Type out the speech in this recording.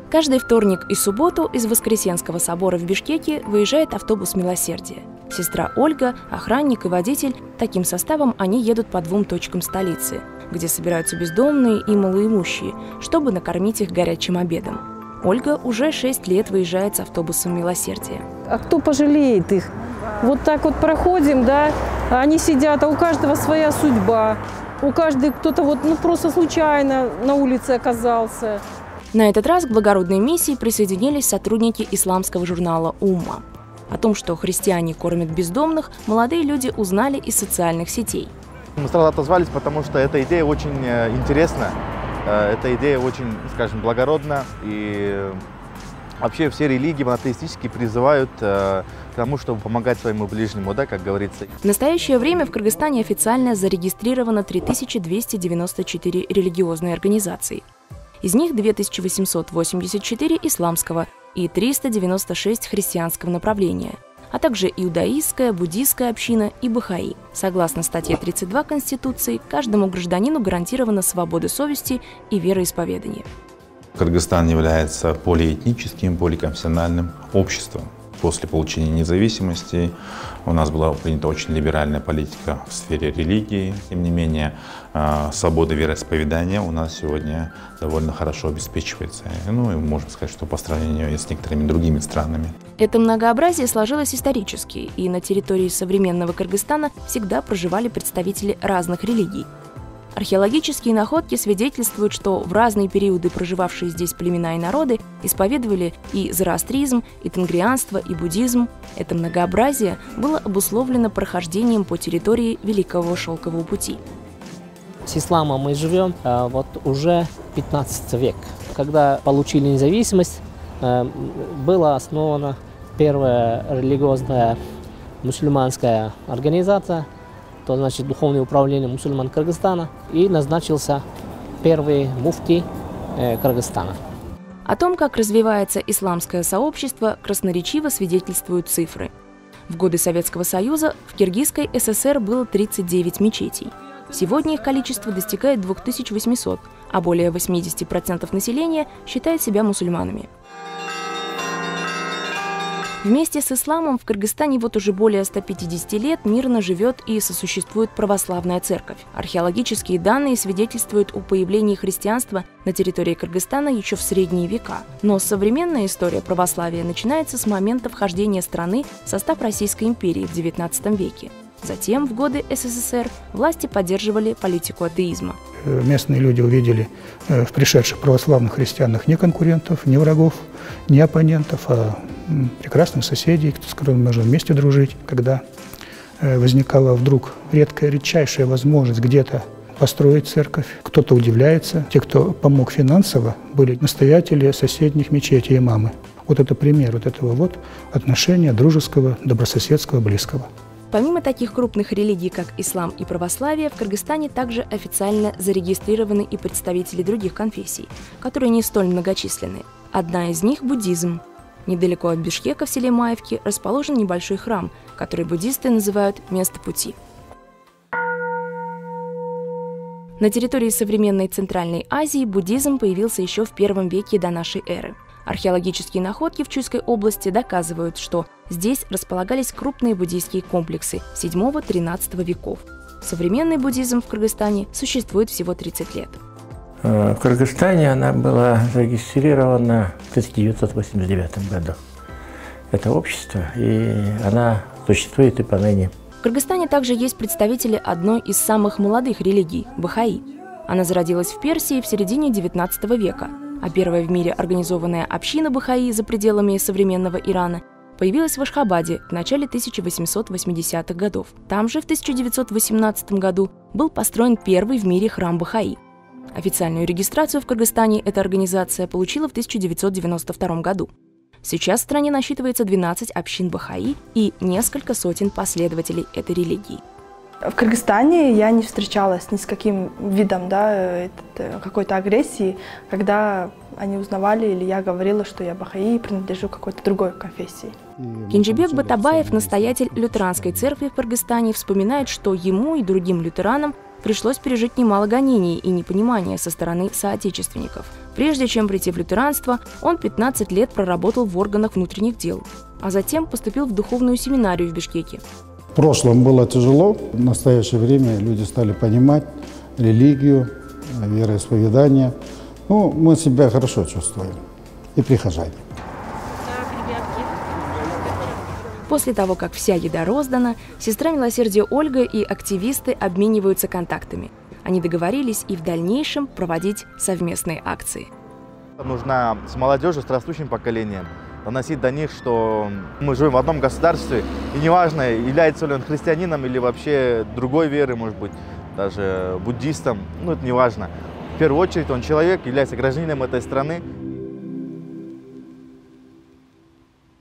Каждый вторник и субботу из Воскресенского собора в Бишкеке выезжает автобус «Милосердие». Сестра Ольга, охранник и водитель, таким составом они едут по 2 точкам столицы, где собираются бездомные и малоимущие, чтобы накормить их горячим обедом. Ольга уже 6 лет выезжает с автобусом «Милосердие». А кто пожалеет их? Вот так вот проходим, да, они сидят, а у каждого своя судьба. У каждого кто-то просто случайно на улице оказался. На этот раз к благородной миссии присоединились сотрудники исламского журнала «Умма». О том, что христиане кормят бездомных, молодые люди узнали из социальных сетей. Мы сразу отозвались, потому что эта идея очень интересна, эта идея очень, скажем, благородна. И вообще все религии монотеистически призывают к тому, чтобы помогать своему ближнему, да, как говорится. В настоящее время в Кыргызстане официально зарегистрировано 3294 религиозные организации. Из них 2884 исламского и 396 христианского направления, а также иудаистская, буддийская община и бахаи. Согласно статье 32 Конституции, каждому гражданину гарантирована свобода совести и вероисповедания. Кыргызстан является полиэтническим, поликонфессиональным обществом. После получения независимости у нас была принята очень либеральная политика в сфере религии. Тем не менее, свобода вероисповедания у нас сегодня довольно хорошо обеспечивается. Ну и можно сказать, что по сравнению с некоторыми другими странами. Это многообразие сложилось исторически, и на территории современного Кыргызстана всегда проживали представители разных религий. Археологические находки свидетельствуют, что в разные периоды проживавшие здесь племена и народы исповедовали и зороастризм, и тенгрианство, и буддизм. Это многообразие было обусловлено прохождением по территории Великого Шелкового пути. С исламом мы живем уже 15 век. Когда получили независимость, была основана первая религиозная мусульманская организация, то значит Духовное управление мусульман Кыргызстана, и назначился первый муфти Кыргызстана. О том, как развивается исламское сообщество, красноречиво свидетельствуют цифры. В годы Советского Союза в Киргизской ССР было 39 мечетей. Сегодня их количество достигает 2800, а более 80% населения считает себя мусульманами. Вместе с исламом в Кыргызстане вот уже более 150 лет мирно живет и сосуществует православная церковь. Археологические данные свидетельствуют о появлении христианства на территории Кыргызстана еще в средние века. Но современная история православия начинается с момента вхождения страны в состав Российской империи в XIX веке. Затем, в годы СССР, власти поддерживали политику атеизма. Местные люди увидели в пришедших православных христианах не конкурентов, не врагов, не оппонентов, а прекрасных соседей, с которыми можно вместе дружить. Когда возникала вдруг редчайшая возможность где-то построить церковь, кто-то удивляется. Те, кто помог финансово, были настоятели соседних мечетей, имамы. Вот это пример вот этого отношения дружеского, добрососедского, близкого. Помимо таких крупных религий, как ислам и православие, в Кыргызстане также официально зарегистрированы и представители других конфессий, которые не столь многочисленны. Одна из них – буддизм. Недалеко от Бишкека, в селе Маевки, расположен небольшой храм, который буддисты называют «место пути». На территории современной Центральной Азии буддизм появился еще в I веке до нашей эры. Археологические находки в Чуйской области доказывают, что здесь располагались крупные буддийские комплексы VII-XIII веков. Современный буддизм в Кыргызстане существует всего 30 лет. В Кыргызстане она была зарегистрирована в 1989 году. Это общество, и она существует и поныне. В Кыргызстане также есть представители одной из самых молодых религий – бахаи. Она зародилась в Персии в середине XIX века, а первая в мире организованная община бахаи за пределами современного Ирана появилась в Ашхабаде в начале 1880-х годов. Там же в 1918 году был построен первый в мире храм бахаи. Официальную регистрацию в Кыргызстане эта организация получила в 1992 году. Сейчас в стране насчитывается 12 общин бахаи и несколько сотен последователей этой религии. В Кыргызстане я не встречалась ни с каким видом какой-то агрессии, когда они узнавали или я говорила, что я бахаи и принадлежу какой-то другой конфессии. Кенжебек Батабаев, настоятель лютеранской церкви в Кыргызстане, вспоминает, что ему и другим лютеранам пришлось пережить немало гонений и непонимания со стороны соотечественников. Прежде чем прийти в лютеранство, он 15 лет проработал в органах внутренних дел, а затем поступил в духовную семинарию в Бишкеке. В прошлом было тяжело, в настоящее время люди стали понимать религию, вероисповедание. Ну, мы себя хорошо чувствуем, и прихожане. После того, как вся еда роздана, сестра милосердия Ольга и активисты обмениваются контактами. Они договорились и в дальнейшем проводить совместные акции. Нужно с молодежью, с растущим поколением доносить до них, что мы живем в одном государстве, и неважно, является ли он христианином или вообще другой веры, может быть, даже буддистом, ну это неважно. В первую очередь он человек, является гражданином этой страны,